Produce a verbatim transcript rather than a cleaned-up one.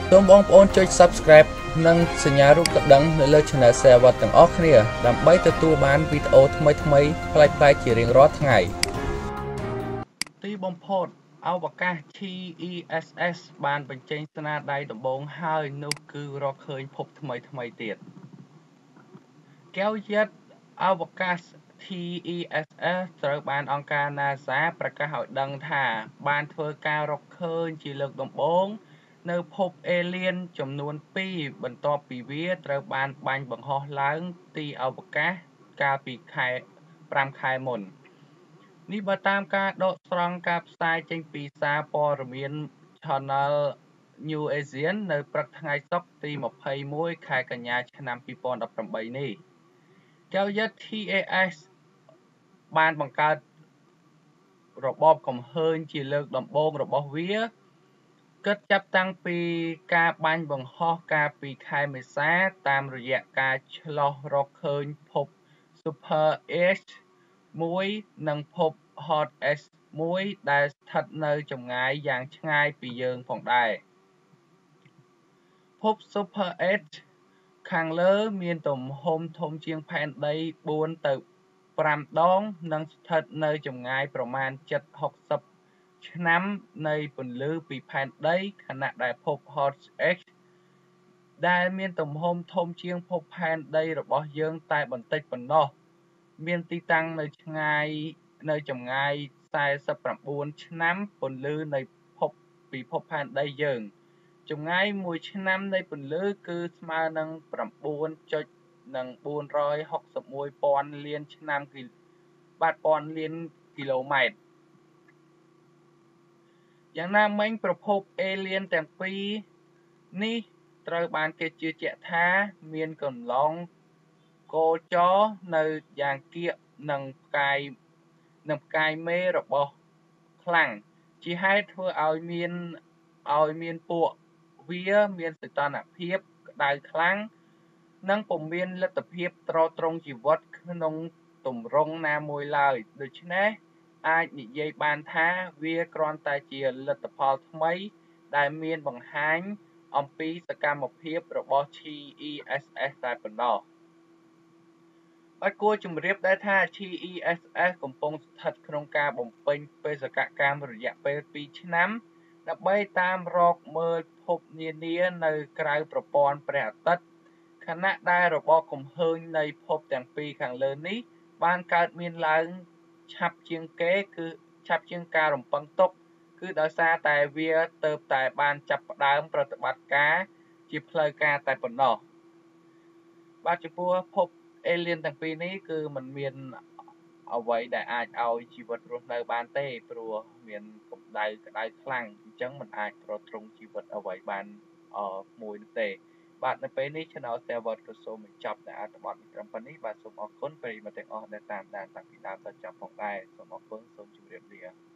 សូមបងប្អូនចុច Subscribe និងសញ្ញារូបកណ្ដឹងនៅលើ Channel សេវ៉ាត់ទាំងអស់គ្នាដើម្បីទទួលបានវីដេអូថ្មីៗប្លែកៗជារៀងរាល់ថ្ងៃទីបំផុតអវកាស T E S S បានបញ្ចេញស្នាដៃដំបូងហើយនោះគឺរកឃើញភពថ្មីថ្មីទៀតកែវយិត្តអវកាស T E S S ត្រូវបានអង្គការ NASA ប្រកាសឲ្យដឹងថាបានធ្វើការរកឃើញជាលើកដំបូងនៅភពអេលៀនចំនួនពីរបន្ទាប់ពីវាត្រូវបានបាញ់បង្ហោះឡើងទីអវកាសកាលពីខែប្រាំខែមុននេះបើតាមការដកស្រង់ការផ្សាយចេញពីសារព័ត៌មាន Channel New Asian នៅព្រឹកថ្ងៃសុក្រទីម្ភៃមួយខែកញ្ញាឆ្នាំពីរពាន់ដប់ប្រាំបីនេះកែវយិត្ត T E S បានបង្កើតរបបកំហើញជាលើកដំបូងរបស់វាគិតចាប់តាំងពីការបាញ់បង្ហោះកាលពីខែមេសាតាមរយៈការឆ្លុះរកឃើញភព Super H មួយនិងភព Hot S មួយដែលស្ថិតនៅចម្ងាយយ៉ាងឆ្ងាយពីយើងផងដែរភព Super H ខាងលើមានទំហំធំជាងផែនដីបួនទៅប្រាំដងនិងស្ថិតនៅចម្ងាយប្រមាណជិតហុកសិបឆ្នាំនៃពន្លឺពីផែនដីខណៈដែលភព Hot X ដែលមានទំហំធំជាងភពផែនដីរបស់យើងតែបន្តិចប៉ុណ្ណោះមានទីតាំងនៅឆ្ងាយនៅចម្ងាយសែសិបប្រាំបួនឆ្នាំពន្លឺនៃភពពីភពផែនដីយើងចម្ងាយមួយឆ្នាំនៃពន្លឺគឺស្មើនឹងប្រាំបួនចុចនិងបួនរយហុកសិបមួយពាន់លានឆ្នាំគីបាទពាន់លានគីឡូម៉ែត្រយ៉ាងណាមិញប្រភពអេលៀនទាំងពីរនេះត្រូវបានគេជឿជាក់ថាមានកន្លងកូចរនៅយ៉ាងកៀកនឹងផ្កាយនឹងផ្កាយមេរបស់ខ្លាំងជាហេតុធ្វើឲ្យមានឲ្យមានពួកវាមានសីតុណ្ហភាពក្តៅខ្លាំងនិងពុំមានលទ្ធភាពទ្រទ្រង់ជីវិតក្នុងទម្រង់ណាមួយឡើយដូច្នេះអាចនិយាយបានថាវាគ្រាន់តែជាលទ្ធផលថ្មីដែលមានបង្ហាញអំពីសកម្មភាពរបស់ T E S S តែប៉ុណ្ណោះហើយគួរជម្រាបដែរថា T E S S កំពុងស្ថិតក្នុងការបំពេញបេសកកម្មរយៈពេលពីរឆ្នាំដើម្បីតាមរកមើលភពនានានៅក្រៅប្រព័ន្ធព្រះអាទិត្យខណៈដែលរបបកំហើញនៃភពទាំងពីរខាងលើនេះបានកើតមានឡើងឆាប់ជាងគេគឺឆាប់ជាងការរំពឹងទុកគឺដោយសារតែវាទៅតែបានចាប់ផ្ដើមប្រតិបត្តិការជាផ្លូវការតែប៉ុណ្ណោះបាទចំពោះភពអេលៀនទាំងពីរនេះគឺมันមានអ្វីដែលអាចឲ្យជីវិតរស់នៅបានទេព្រោះមានកម្ដៅក្តៅខ្លាំងអញ្ចឹងมันអាចទ្រទ្រង់ជីវិតអ្វីបានអមួយនោះទេបាទនៅពេលនេះ Channel សេវ៉ាត់ក៏សូមបញ្ចប់នៅអត្ថបទនេះត្រឹមប៉ុណ្នេះបាទសូមអរគុណប្រិយមិត្តទាំងអស់ដែលតាមដានតាំងពីដើមដល់ចប់ផងដែរសូមអរគុណសូមជម្រាបលា